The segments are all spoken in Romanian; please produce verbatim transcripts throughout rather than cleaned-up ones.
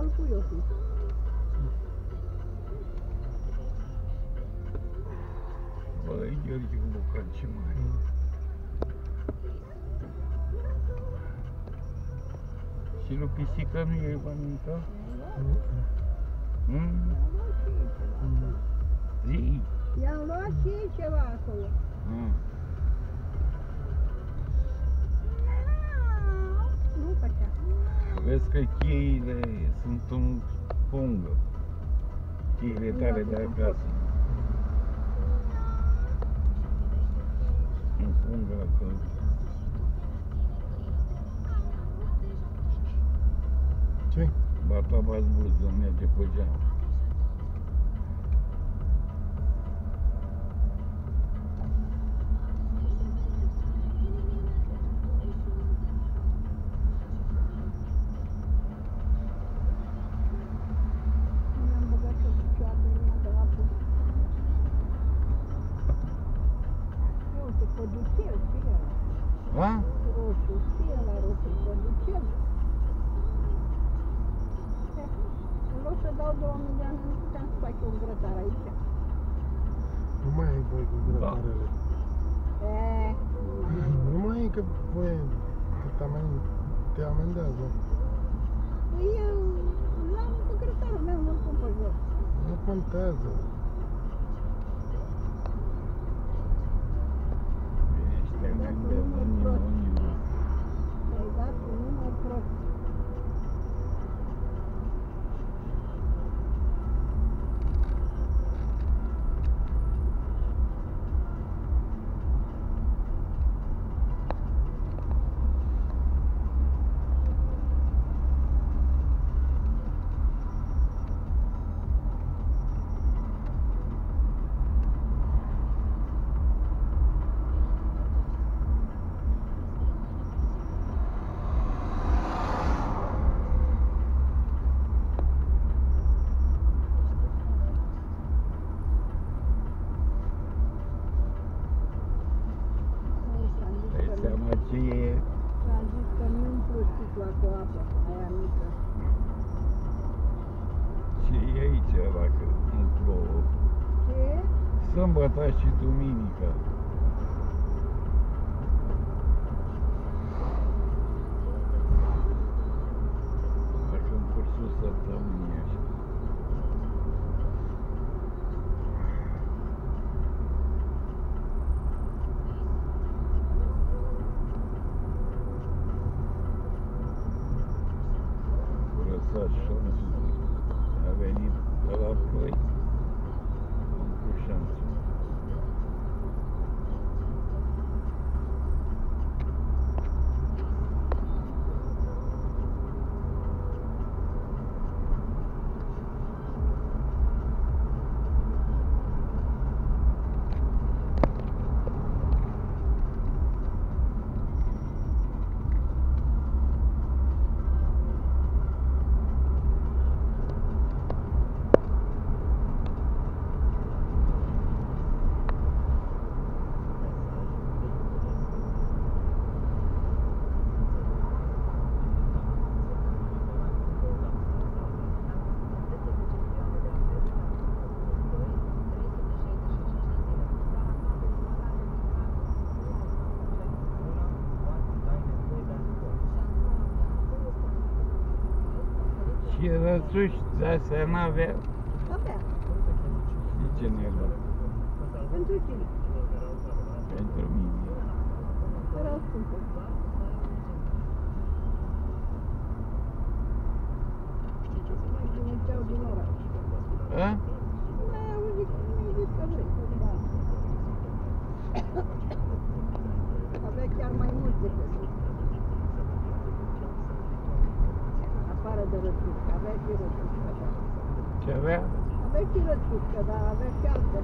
pui o fi. Băi, Gheorghe cu Bucan, ce mare. Și lui pisica nu e nimica? Mm? Zi. I-am luat și ei ceva acolo. Mm. Nu făcea. Vezi că cheile sunt în pungă. Cheile tale de acasă. În pungă acolo. Ce? Bataba zburză, merge pe geam. Mi-am băgat o picioară în ea de apă. Eu uite, păducel, ce e ăla? A? Roșu, ce e ăla roșu? Păducel? În loc să dau două milioane, nu puteam să fac eu un grătar aici. Nu mai ai voi cu grătarele. Eee, Nu mai e că voi te, amen- te amendează. păi eu l-am cu grătarul meu, nu-l pun pe jos. Nu contează. Ăștia ne îndeamnă nimoniul. Mi-ai dat un număr prost. Dai seama ce e? S-a zis că nu umplu sticla cu apă, aia mică. Ce e aici dacă nu plouă? Ce? Sâmbătă și duminica. Dacă în cursul săptămânii așa. Lăsat șanțul. A venit de la ploi. Am cu șanțul. Și rățuși de-astea n-avea. Avea. Și ce ne-a luat? Pentru cine? Pentru mine. Erau scumpe. Trimiteau din oraș. A? N-ai auzit, mi-ai zis că vrei. Da. Avea chiar mai mult decât afară de rățușcă, avea și rățușcă, da. Ce avea? Avea și rățușcă, dar avea și alte.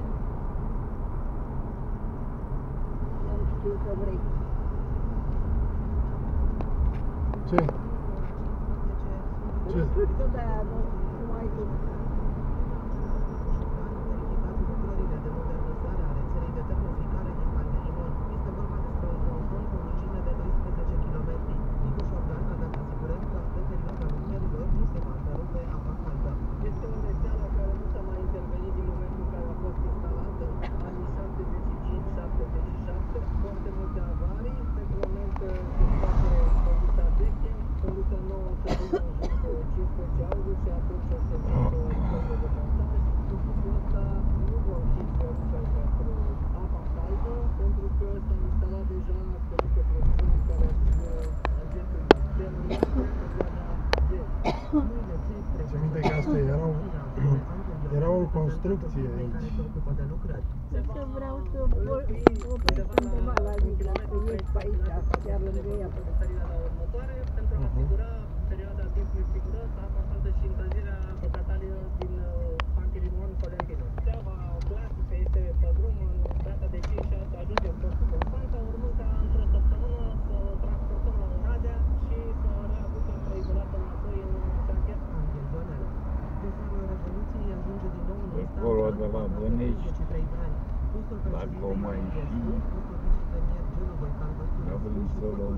Nu știu că vrei. Ce? Ce? Rățușcă de-aia, nu, nu mai tu. Este vorba despre o zonă cu o lungime de doisprezece kilometri. Nici ușor, dar, dacă asigurăm că pe perioada lucrărilor nu se va întrerupe ți minte că astea erau, erau în construcție aici. Că vreau să opresc undeva la Lidl, să ies pe aici, chiar lângă ea. Pentru a asigura perioada timpului siguros, a constată și încălzirea bucătării din Pantelin unu Colentinul. Treaba clasică este pe drum, în data de cinci șase ajungem în postul Constanța, urmând ca într-o săptămână să transportăm la Oradea și să readucem preizolată înapoi în șantier. Acolo de la Bănești, dacă o mai știi, a vrut să luăm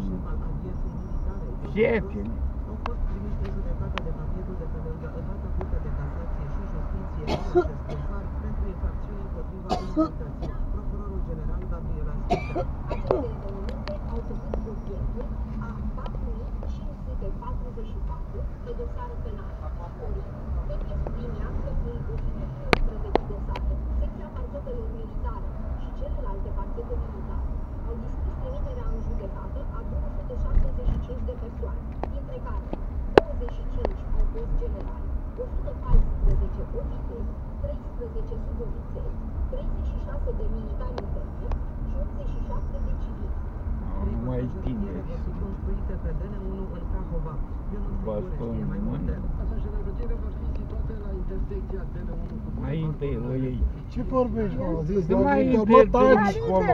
șefii. Au fost trimiși de judecată de parchetul de pe lângă Înalta Curte de Casație și Justiție în acest dosar pentru infracțiuni împotriva imunității. Procurorul general Gabriela Sfântă. Aceste evenimente au făcut obiectul a patru mii cinci sute patruzeci și patru de dosare penale. Ori, pe sublinia că în ultimele unsprezece dosare, secția parchetelor militare și celelalte parchete militare au dispus trimiterea în judecată a două sute șaptezeci și cinci de persoane, dintre care douăzeci și cinci au fost generali, o sută paisprezece ofițeri, treisprezece subofițeri, treizeci și șase de militari interni și optzeci și șapte de civili. Nu mai tineri. Vor fi construite pe D N unu în Prahova. Baston în mână. Pasajele rutiere vor fi situate la intersecția D N unu cu Înainte la ei. Ce vorbești, mă? Zis Nu la mai Lidl, mă, taci! acolo.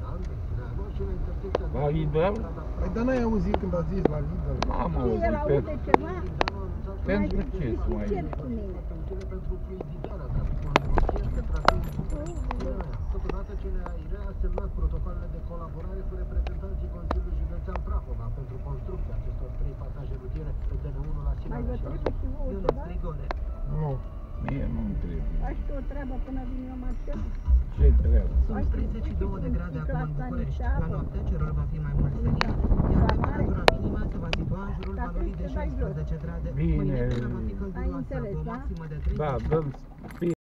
La Lidl? Păi dar n-ai auzit când a zis la Lidl? N-am El auzit pe... aude ceva? Pentru Mai ce să mai... discuțieri cu mine. pentru fluidizarea traficului rutier pe traseul. Totodată C N A I R a semnat protocoalele de colaborare cu reprezentanții Consiliului Județean Prahova pentru construcția acestor trei pasaje rutiere pe D N unu la Mai Sinan vă și trebuie și vouă Ionuț ceva? Grigore. Nu. Mie nu-mi trebuie. Faci tu o treabă până vin eu Marcel? Ce treabă? Sunt treizeci și două de grade acum în București. La noapte cerul va fi mai mult senin, iar temperatura minimă se va situa în jurul valorii de șaisprezece grade. Bine. Mâine va fi călduroasă, Ai înțeles, cu o da? maximă de treizeci. Da, dă-l